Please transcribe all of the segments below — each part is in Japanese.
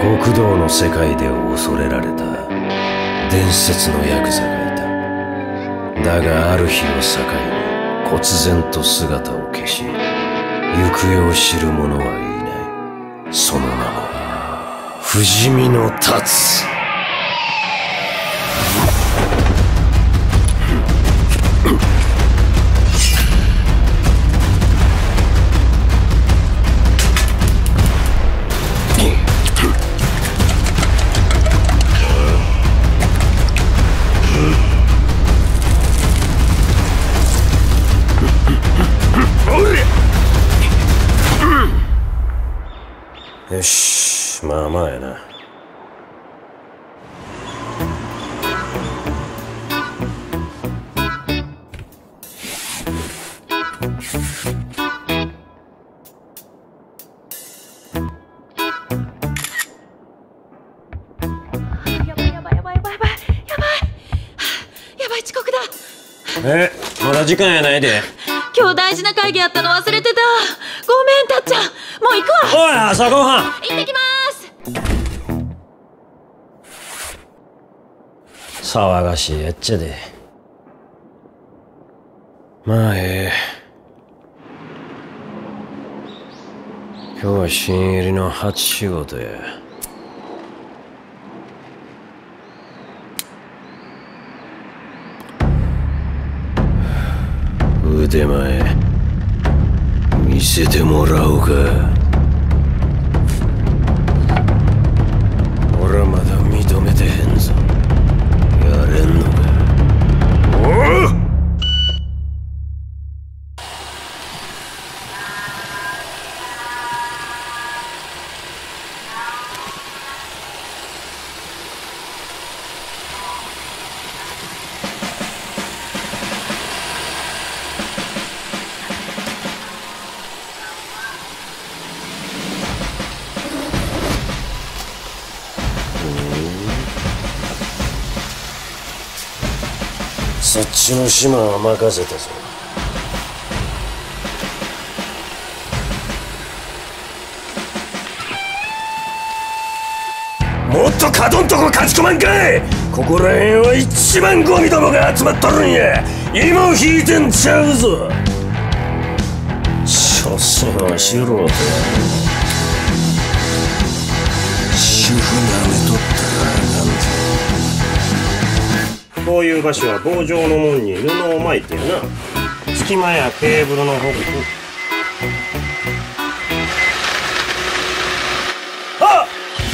極道の世界で恐れられた伝説のヤクザがいた。だがある日を境に忽然と姿を消し、行方を知る者はいない。その名も不死身の龍。よし、まあまあやな。 遅刻だ。 まだ時間やないで。 今日大事な会議あったの忘れてた。ごめんたっちゃん、もう行くわ。 おい、朝ごはん。 行ってきます。 騒がしいやっちゃで。まあ今日は新入りの初仕事や。腕前見せてもらおうか。俺はまだ認めてへんぞ。やれんのか。おう！そっちの島は任せたぞ。もっと角んとこ勝ち込まんかい。ここらへんは一番ゴミどもが集まっとるんや。今を引いてんちゃうぞ。所詮は素人や。主婦なめとったらあかんぞ。 こういう場所は棒状のもんに布を巻いてやな。隙間やケーブルのほぐあっ！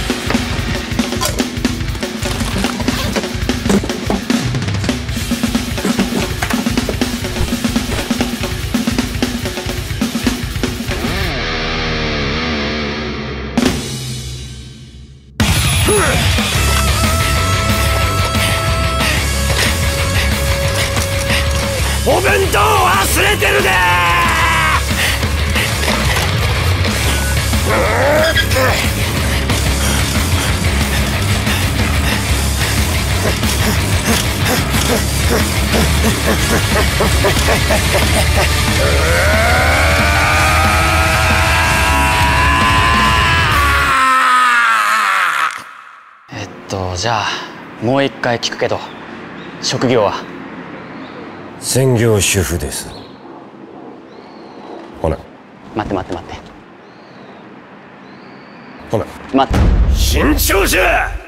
お弁当忘れてるでじゃあもう一回聞くけど、職業は？ 専業主婦です。ほな。 待ってほな。 待って。 慎重じゃ。